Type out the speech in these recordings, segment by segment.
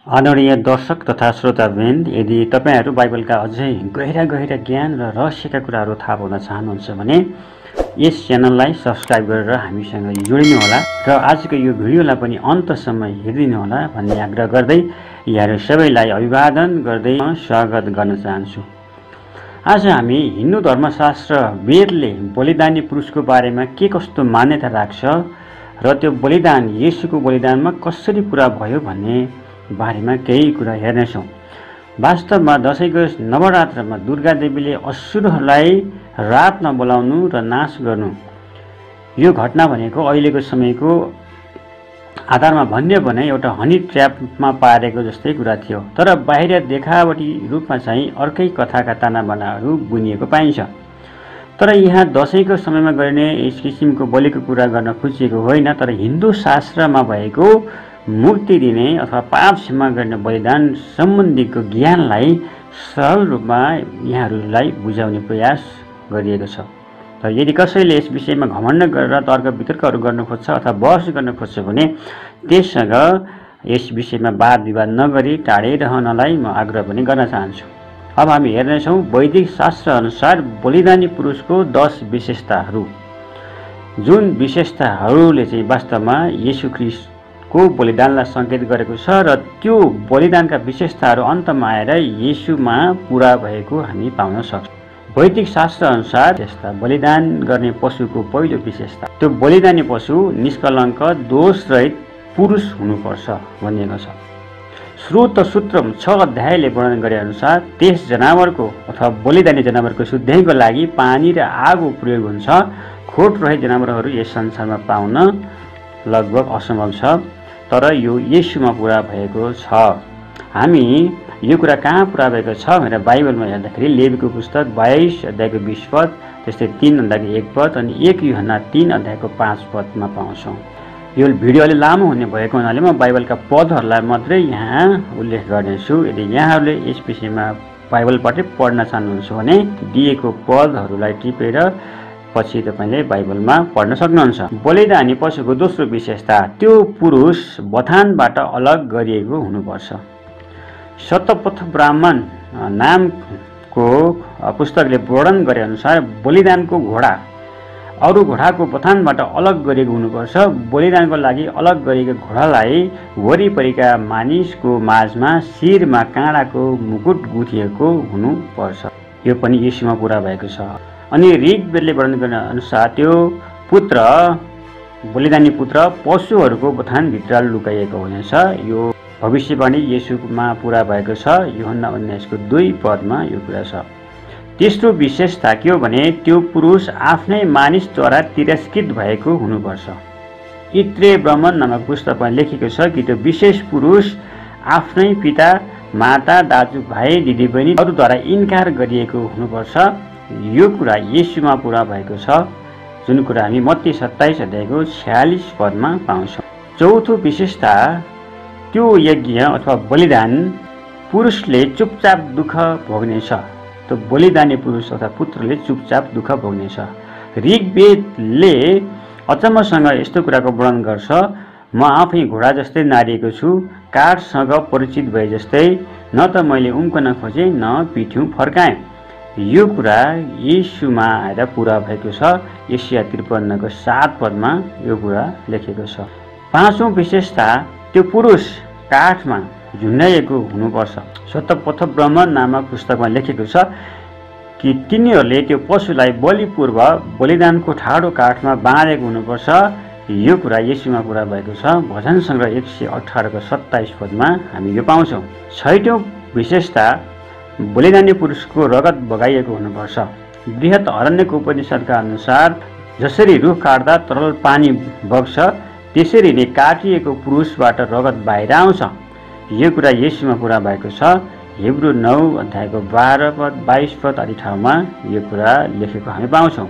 आदरणीय दर्शक तथा श्रोतावृन्द, यदि तपाईहरू बाइबलका अझै गहिरा ज्ञान र रहस्यका कुराहरू थाहा पाउन चाहनुहुन्छ भने यस च्यानललाई सब्स्क्राइब गरेर हामीसँग जोडिनुहोला र आजको यो भिडियोलाई पनि अन्तसम्म हेरिदिनुहोला भन्ने आग्रह गर्दै यहाँहरू सबैलाई अभिवादन गर्दै स्वागत गर्न चाहन्छु। आज हामी हिन्दू धर्मशास्त्र वेदले बलिदानी पुरुषको बारेमा के कस्तो मान्यता राख्छ र त्यो बलिदान येशूको बलिदानमा कसरी पुरा भयो भन्ने बारेमा केही कुरा हेर्नेछौँ। वास्तवमा दशैंको नवरात्रमा दुर्गा देवीले असुरहरूलाई रातमा बोलाउनु र नाश गर्नु, यो घटना भनेको अहिलेको समयको आधारमा भन्यो भने एउटा हनी ट्र्यापमा पारेको जस्तै कुरा थियो। तर बाहिर देखावटी रूपमा चाहिँ अर्कै कथाका तानाबानाहरू बुनिएको पाइन्छ। तर यहाँ दशैंको समयमा गरिने यस किसिमको बलिको कुरा गर्न खोजिएको होइन, तर हिन्दू शास्त्रमा भएको मुक्ति दिने अथवा पाप क्षमा गर्ने बलिदान सम्बन्धीको ज्ञानलाई सरल रूपमा यहाँहरूलाई बुझाउने प्रयास गरिएको छ। तर यदि कसैले यस विषयमा घमण्ड गरेर तर्क वितर्कहरू गर्न खोज्छ अथवा बहस गर्न खोज्छ भने त्यससँग यस विषयमा वाद विवाद नगरी टाढै रहनलाई म आग्रह पनि गर्न चाहन्छु। अब हामी हेर्नेछौँ वैदिक शास्त्र अनुसार बलिदानी पुरुषको 10 विशेषताहरू, जुन विशेषताहरूले चाहिँ वास्तवमा येशू ख्रीष्टको बलिदानलाई सङ्केत गरेको छ र त्यो बलिदानका विशेषताहरू अन्तमा आएर येशूमा पुरा भएको हामी पाउन सक्छौँ। वैदिक शास्त्र अनुसार यस्ता बलिदान गर्ने पशुको पहिलो विशेषता, त्यो बलिदानी पशु निष्कलङ्क दोषरहित पुरुष हुनुपर्छ भनिएको छ। श्रोत सूत्र 6 अध्यायले वर्णन गरे अनुसार त्यस जनावरको अथवा बलिदानी जनावरको शुद्धिको लागि पानी र आगो प्रयोग हुन्छ। खोट रहित जनावरहरू यस संसारमा पाउन लगभग असम्भव छ, तर यो येशूमा पुरा भएको छ। हामी यो कुरा कहाँ पुरा भएको छ भनेर बाइबलमा हेर्दाखेरि लेवीको पुस्तक 22 अध्यायको 20 पद, त्यस्तै 3 अध्यायको 1 पद अनि 1 यूहन्ना 3 अध्यायको 5 पदमा पाउँछौँ। यो भिडियो अलि लामो हुने भएको हुनाले म बाइबलका पदहरूलाई मात्रै यहाँ उल्लेख गर्नेछु। यदि यहाँहरूले यस विषयमा बाइबलबाटै पढ्न चाहनुहुन्छ भने दिएको पदहरूलाई टिपेर पछि तपाईँले बाइबलमा पढ्न सक्नुहुन्छ। बलिदानी पशुको दोस्रो विशेषता, त्यो पुरुष बथानबाट अलग गरिएको हुनुपर्छ। शतपथ ब्राह्मण नामको पुस्तकले वर्णन गरे अनुसार बलिदानको घोडा अरू घोडाको बथानबाट अलग गरिएको हुनुपर्छ। बलिदानको लागि अलग गरिएको घोडालाई वरिपरिका मानिसको माझमा शिरमा काँडाको मुकुट गुथिएको हुनुपर्छ। यो पनि येशूमा पुरा भएको छ। अनि ऋग्वेदले वर्णन गर्ने अनुसार त्यो पुत्र बलिदानी पुत्र पशुहरूको बथानभित्र लुकाइएको हुनेछ। यो भविष्यवाणी येशूमा पुरा भएको छ। यूहन्ना 19को 2 पदमा यो कुरा छ। तेस्रो विशेषता के हो भने त्यो पुरुष आफ्नै मानिसद्वारा तिरस्कृत भएको हुनुपर्छ। इत्रे ब्राह्मण नामक पुस्तकमा लेखेको छ कि त्यो विशेष पुरुष आफ्नै पिता माता दाजुभाइ दिदीबहिनीहरूद्वारा इन्कार गरिएको हुनुपर्छ। यो कुरा येशूमा पुरा भएको छ, जुन कुरा हामी मत्ती 27 अध्यायको 46 पदमा पाउँछौँ। चौथो विशेषता, त्यो यज्ञ अथवा बलिदान पुरुषले चुपचाप दुःख भोग्नेछ। त्यो बलिदानी पुरुष अथवा पुत्रले चुपचाप दुःख भोग्नेछ। ऋग्वेदले अचम्मसँग यस्तो कुराको वर्णन गर्छ, म आफै घोडा जस्तै नारिएको छु, काठसँग परिचित भए जस्तै, न त मैले उम्कन खोजेँ न पिठ्यौँ फर्काएँ। यो कुरा येशूमा आएर पुरा भएको छ। यशाया 53को 7 पदमा यो कुरा लेखेको छ। पाँचौं विशेषता, त्यो पुरुष काठमा झुन्डाइएको हुनुपर्छ। शतपथ ब्राह्मण नामक पुस्तकमा लेखेको छ कि तिनीहरूले त्यो पशुलाई बलिपूर्व बलिदानको ठाडो काठमा बाँधेको हुनुपर्छ। यो कुरा येशूमा पुरा भएको छ। भजन सङ्ग्रह 118को 27 पदमा हामी यो पाउँछौँ। छैटौं विशेषता, बलिदानी पुरुषको रगत बगाइएको हुनुपर्छ। बृहत अरण्यको उपनिषदका अनुसार जसरी रुख काट्दा तरल पानी बग्छ, त्यसरी नै काटिएको पुरुषबाट रगत बाहिर आउँछ। यो कुरा येशूमा पुरा भएको छ। हिब्रू 9 अध्यायको 12 पद 22 पद आदि ठाउँमा यो कुरा लेखेको हामी पाउँछौँ।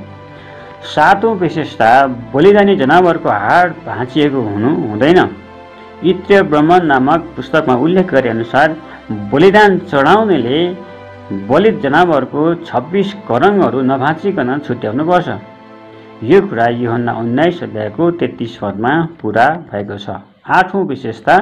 सातौं विशेषता, बलिदानी जनावरको हाड भाँचिएको हुँदैन। इत्रे ब्राह्मण नामक पुस्तकमा उल्लेख गरे अनुसार बलिदान चढाउनेले बलिद जनावरको 26 करङहरू नभाँचिकन छुट्याउनुपर्छ। यो कुरा यूहन्ना 19 अध्यायको 33 पदमा पुरा भएको छ। आठौं विशेषता,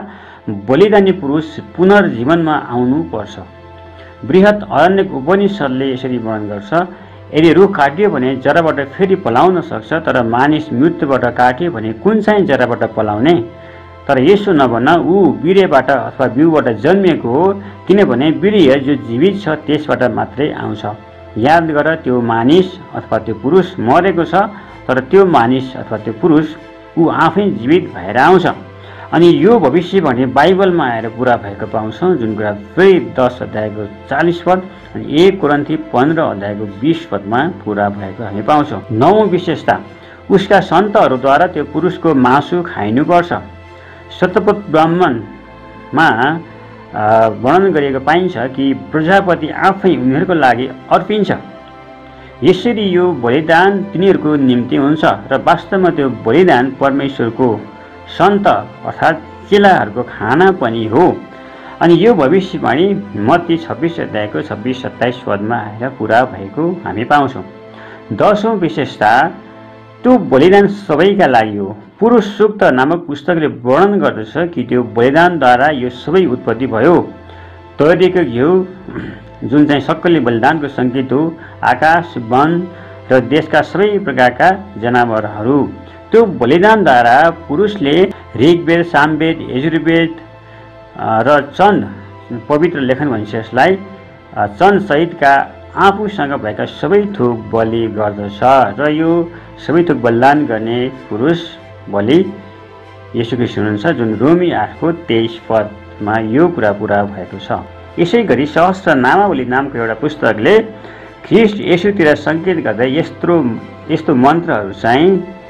बलिदानी पुरुष पुनर्जीवनमा आउनुपर्छ। बृहत अरण्यक उपनिषदले यसरी वर्णन गर्छ, यदि रुख काटियो भने जराबाट फेरि पलाउन सक्छ, तर मानिस मृत्युबाट काटियो भने कुन चाहिँ जराबाट पलाउने? तर यसो नभन, ऊ वीर्यबाट अथवा बिउबाट जन्मिएको हो, किनभने वीर्य जो जीवित छ त्यसबाट मात्रै आउँछ। याद गर, त्यो मानिस अथवा त्यो पुरुष मरेको छ, तर त्यो मानिस अथवा त्यो पुरुष ऊ आफै जीवित भएर आउँछ। अनि यो भविष्यवाणी बाइबलमा आएर पुरा भएको पाउँछौँ, जुन कुरा फेरि 10 अध्यायको 40 पद अनि 1 कोरिन्थी 15 अध्यायको 20 पदमा पुरा भएको हामी पाउँछौँ। 9औं विशेषता, उसका सन्तहरूद्वारा त्यो पुरुषको मासु खाइनुपर्छ। शतपथ ब्राह्मणमा वर्णन गरिएको पाइन्छ कि प्रजापति आफै उनीहरूको लागि अर्पिन्छ। यसरी यो बलिदान तिनीहरूको निम्ति हुन्छ र वास्तवमा त्यो बलिदान परमेश्वरको सन्त अर्थात् चेलाहरूको खाना पनि हो। अनि यो भविष्यवाणी मत्ती 26 अध्यायको 26-27 पदमा आएर पुरा भएको हामी पाउँछौँ। 10औं विशेषता, त्यो बलिदान सबैका लागि हो। पुरुष सूक्त नामक पुस्तकले वर्णन गर्दछ कि त्यो बलिदानद्वारा यो सबै उत्पत्ति भयो। तैरिएको घिउ जुन चाहिँ सक्कली बलिदानको सङ्केत हो, आकाश, वन र देशका सबै प्रकारका जनावरहरू। त्यो बलिदानद्वारा पुरुषले ऋग्वेद, सामवेद, यजुर्वेद र चन्द पवित्र लेखन भनिन्छ यसलाई, चन्दसहितका आफूसँग भएका सबै थोक बलि गर्दछ र यो सबै थोक बलिदान गर्ने पुरुष बलि येशू ख्रीष्ट हुनुहुन्छ, जुन रोमी 8को 23 पदमा यो कुरा पुरा भएको छ। यसै गरी सहस्त्र नामावली नामको एउटा पुस्तकले ख्रीष्ट येशूतिर सङ्केत गर्दै यस्तो मन्त्रहरू चाहिँ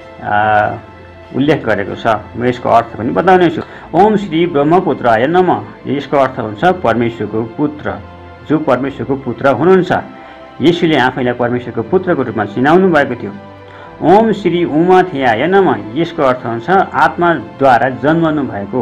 उल्लेख गरेको छ। म यसको अर्थ पनि बताउने छु। ओम श्री ब्रह्मपुत्राय नमः, यसको अर्थ हुन्छ परमेश्वरको पुत्र, जो परमेश्वरको पुत्र हुनुहुन्छ। येशूले आफैलाई परमेश्वरको पुत्रको रूपमा चिनाउनु भएको थियो। ओम श्री उमाथेयाय नमः, यसको अर्थ हुन्छ आत्माद्वारा जन्मनु भएको।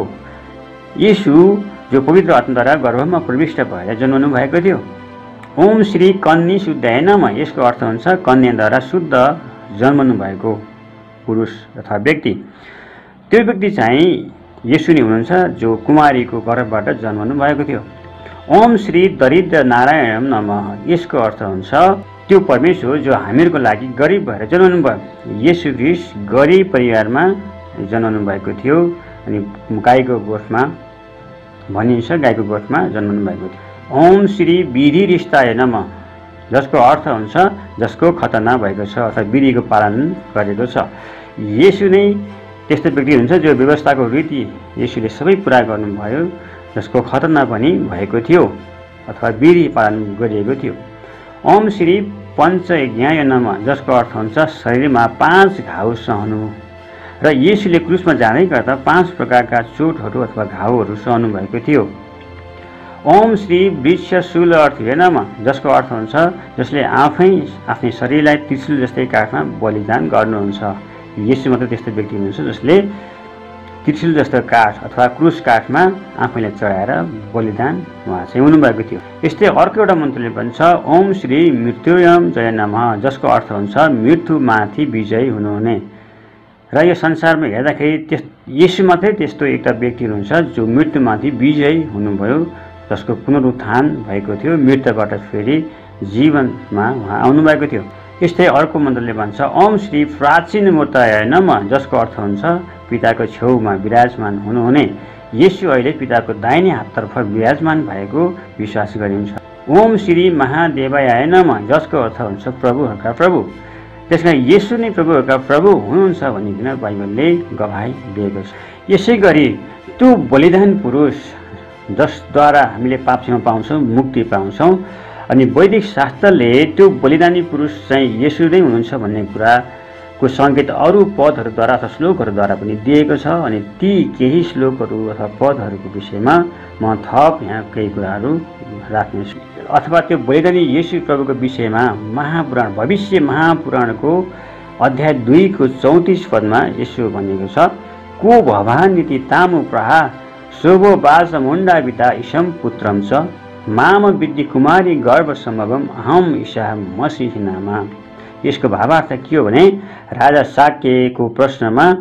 येशू जो पवित्र आत्माद्वारा गर्भमा प्रविष्ट भएर जन्मनु भएको थियो। ओम श्री कन्नी शुद्धाय नमः, यसको अर्थ हुन्छ कन्याद्वारा शुद्ध जन्मनु भएको पुरुष अथवा व्यक्ति। त्यो व्यक्ति चाहिँ येशू नै हुनुहुन्छ, जो कुमारीको गर्भबाट जन्मनु भएको थियो। ओम श्री दरिद्र नारायण नमः, यसको अर्थ हुन्छ त्यो परमेश्वर जो हामीहरूको लागि गरिब भएर जन्मनु भयो। येशू ख्रीष्ट गरिब परिवारमा जन्मनु भएको थियो अनि गाईको गोठमा भनिन्छ, गाईको गोठमा जन्मनु भएको थियो। ओम श्री विधि रिस्ताय नमः, जसको अर्थ हुन्छ जसको खतना भएको छ अथवा विधिको पालन गरेको छ। येशू नै त्यस्तो व्यक्ति हुन्छ जो व्यवस्थाको रीति येशूले सबै पुरा गर्नुभयो, जसको खतना पनि भएको थियो अथवा विधि पालन गरिएको थियो। ओम श्री पञ्चयज्ञाय नमः, जसको अर्थ हुन्छ शरीरमा 5 घाउ सहनु र येशूले क्रुसमा जाँदै गर्दा 5 प्रकारका चोटहरू अथवा घाउहरू सहनु भएको थियो। ओम श्री वृक्षशूल अर्थय नमः, जसको अर्थ हुन्छ जसले आफ्नै शरीरलाई त्रिशूल जस्तै काठमा बलिदान गर्नुहुन्छ। येशू मात्र त्यस्तो व्यक्ति हुनुहुन्छ जसले त्रिशूल जस्तो काठ अथवा क्रुस काठमा आफैलाई चढाएर बलिदान उहाँ चाहिँ हुनुभएको थियो। यस्तै अर्को एउटा मन्त्रले भन्छ ओम श्री मृत्युयम जय नमः, जसको अर्थ हुन्छ मृत्युमाथि विजयी हुनुहुने। र यो संसारमा हेर्दाखेरि येशू मात्रै त्यस्तो एउटा व्यक्ति हुनुहुन्छ जो मृत्युमाथि विजयी हुनुभयो, जसको पुनरुत्थान भएको थियो, मृत्युबाट फेरि जीवनमा उहाँ आउनुभएको थियो। यस्तै अर्को मन्त्रले भन्छ ओम श्री प्राचीन मूर्ताय नमः, जसको अर्थ हुन्छ पिताको छेउमा विराजमान हुनुहुने। येशू अहिले पिताको दाहिने हाततर्फ विराजमान भएको विश्वास गरिन्छ। ओम श्री महादेवाय नमः, जसको अर्थ हुन्छ प्रभुहरूका प्रभु। त्यसकारण येशू नै प्रभुहरूका प्रभु हुनुहुन्छ भनिकन बाइबलले गवाही दिएको छ। यसै गरी त्यो बलिदान पुरुष जसद्वारा हामीले पाप क्षमा पाउँछौँ, मुक्ति पाउँछौँ, अनि वैदिक शास्त्रले त्यो बलिदानी पुरुष चाहिँ येशू नै हुनुहुन्छ भन्ने कुराको सङ्केत अरू पदहरूद्वारा अथवा श्लोकहरूद्वारा पनि दिएको छ। अनि ती केही श्लोकहरू अथवा पदहरूको विषयमा म थप यहाँ केही कुराहरू राख्नेछु। अथवा त्यो बलिदानी येशू प्रभुको विषयमा महापुराण भविष्य महापुराणको अध्याय 2को 34 पदमा यसो भनेको छ, को भवानीति तामु प्रहा शोभो बाज मुण्डाविता इशम पुत्रम च माम विद्धि कुमारी गर्भ सम्भवम अहम ईशा मसीह नामा। यसको भावार्थ के हो भने राजा साक्यको प्रश्नमा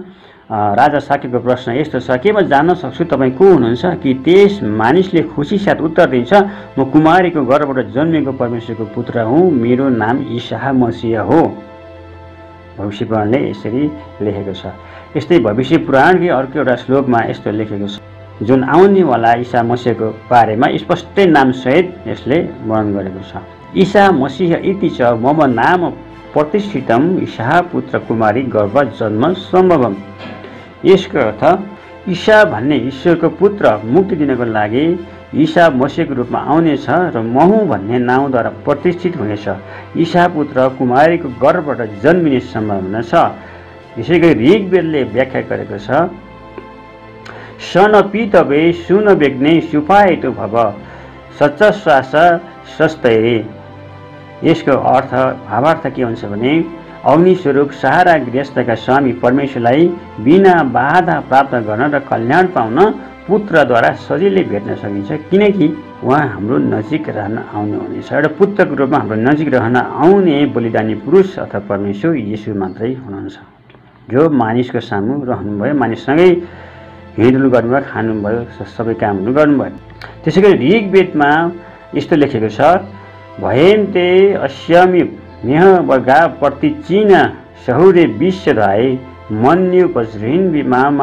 राजा शाक्यको प्रश्न यस्तो छ, के म जान्न सक्छु तपाईँ को हुनुहुन्छ? कि त्यस मानिसले खुसी साथ उत्तर दिन्छ, म कुमारीको गर्भबाट जन्मेको परमेश्वरको पुत्र हुँ, मेरो नाम ईसा मसीह हो। भविष्य पुराणले यसरी लेखेको छ। यस्तै भविष्य पुराणकै अर्को एउटा श्लोकमा यस्तो लेखेको छ, जुन आउनेवाला ईसा मसीहको बारेमा स्पष्टै नामसहित यसले वर्णन गरेको छ। ईसा मसीह इति च मम नाम प्रतिष्ठितम ईसा पुत्र कुमारी गर्भ जन्म सम्भवम। यसको अर्थ ईसा भन्ने ईश्वरको पुत्र मुक्ति दिनको लागि ईसा मसीहको रूपमा आउनेछ र महु भन्ने नाउँद्वारा प्रतिष्ठित हुनेछ। ईसा पुत्र कुमारीको गर्भबाट जन्मिने सम्भावना छ। यसै गरी ऋग्वेदले व्याख्या गरेको छ, सन पितवे सुन बेग्ने सुपाएतो भव सच्चश्वास सस्तैरे। यसको भावार्थ के हुन्छ भने अग्निस्वरूप सहारा गृहस्थका स्वामी परमेश्वरलाई बिना बाधा प्राप्त गर्न र कल्याण पाउन पुत्रद्वारा सजिलै भेट्न सकिन्छ, किनकि उहाँ हाम्रो नजिक रहन आउनु हुनेछ। एउटा पुत्रको रूपमा हाम्रो नजिक रहन आउने बलिदानी पुरुष अथवा परमेश्वर येशू मात्रै हुनुहुन्छ, जो मानिसको सामु रहनुभयो, मानिससँगै हिँडडुल गर्नुभयो, खानुभयो, सबै कामहरू गर्नुभयो। त्यसै गरी ऋग्वेदमा यस्तो लेखेको छ, भयन्ते अस्यामि मेह वर्गा प्रतिचिन सहुरे विश्वधाय मन्यु पश्रिन विमामा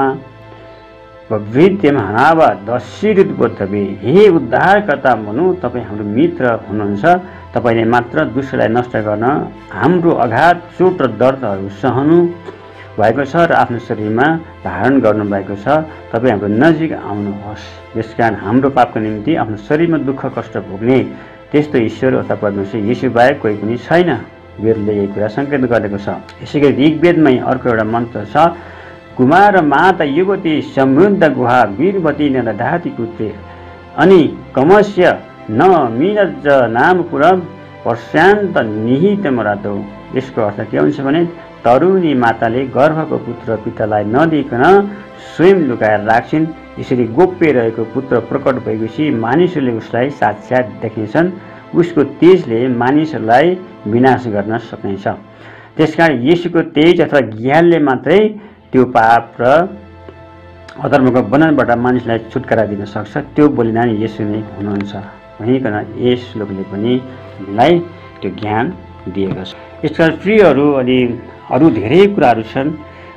वृत्यम हनाव दशिरुद्बोधवे। हे उद्धारकर्ता मनु, तपाईँ हाम्रो मित्र हुनुहुन्छ। तपाईँले मात्र दुष्टलाई नष्ट गर्न हाम्रो अगाध चोट र दर्दहरू सहनु भएको छ र आफ्नो शरीरमा धारण गर्नुभएको छ। तपाईँ हाम्रो नजिक आउनुहोस्। यसकारण हाम्रो पापको निम्ति आफ्नो शरीरमा दुःख कष्ट भोग्ने त्यस्तो ईश्वर अथवा परमेश्वर येशू बाहेक कोही पनि छैन। वेदले यही कुरा सङ्केत गरेको छ। यसै गरी ऋग्वेदमै अर्को एउटा मन्त्र छ, कुमार माता युवती समृद्ध गुहा वीरवती नदधाति पुत्रे अनि कमस्य न मिनज नाम पुरम पर्श्यान्त निहित मरातो। यसको अर्थ के हुन्छ भने तरुणी माताले गर्भको पुत्र पितालाई नदिकन स्वयं लुकाएर राख्छिन्। यसरी गोप्य रहेको पुत्र प्रकट भएपछि मानिसहरूले उसलाई साक्षात देख्नेछन्। उसको तेजले मानिसहरूलाई विनाश गर्न सक्नेछ। त्यसकारण येशूको तेज अथवा ज्ञानले मात्रै त्यो पाप र अधर्मको बन्धनबाट मानिसलाई छुटकारा दिन सक्छ। त्यो बलिदान येशू नै हुनुहुन्छ भनिकन यस श्लोकले पनि हामीलाई त्यो ज्ञान दिएको छ। यसका प्रियहरू अनि अरू धेरै कुराहरू छन्।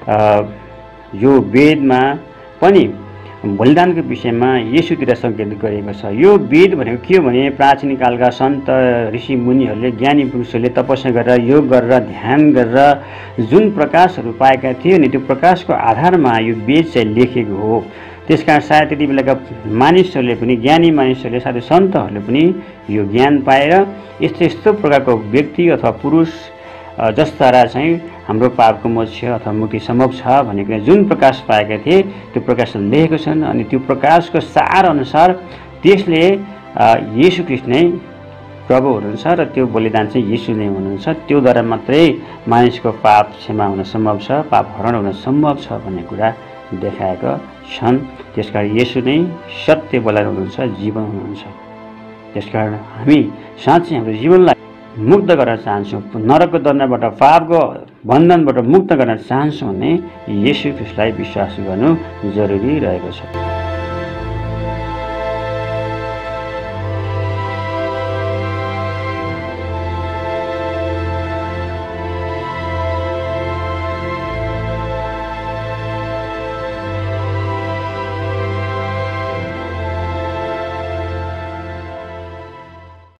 यो वेदमा पनि बलिदानको विषयमा येशूतिर सङ्केत गरिएको छ। यो वेद भनेको के हो भने प्राचीन कालका सन्त ऋषि मुनिहरूले ज्ञानी पुरुषहरूले तपस्या गरेर योग गरेर ध्यान गरेर जुन प्रकाशहरू पाएका थिए अनि त्यो प्रकाशको आधारमा यो वेद चाहिँ लेखेको हो। त्यसकारण सायद त्यति बेलाका मानिसहरूले पनि ज्ञानी मानिसहरूले साथै सन्तहरूले पनि यो ज्ञान पाएर यस्तो यस्तो प्रकारको व्यक्ति अथवा पुरुष जस्ता चाहिँ हाम्रो पापको मोक्ष अथवा मुक्ति सम्भव छ भनेको जुन प्रकाश पाएका थिए त्यो प्रकाश लेखेको छन्। अनि त्यो प्रकाशको सार अनुसार त्यसले येशू ख्रीष्ट नै प्रभु हुनुहुन्छ र त्यो बलिदान चाहिँ येशू नै हुनुहुन्छ। त्योद्वारा मात्रै मानिसको पाप क्षमा हुन सम्भव छ, पाप हरण हुन सम्भव छ भन्ने कुरा देखाएका छन्। त्यसकारण येशू नै सत्य बलिदान हुनुहुन्छ, जीवन हुनुहुन्छ। त्यसकारण हामी साँच्चै हाम्रो जीवनलाई मुक्त गर्न चाहन्छौँ, नरकको दण्डबाट पापको बन्धनबाट मुक्त गर्न चाहन्छौँ भने येशू ख्रीष्टलाई विश्वास गर्नु जरुरी रहेको छ।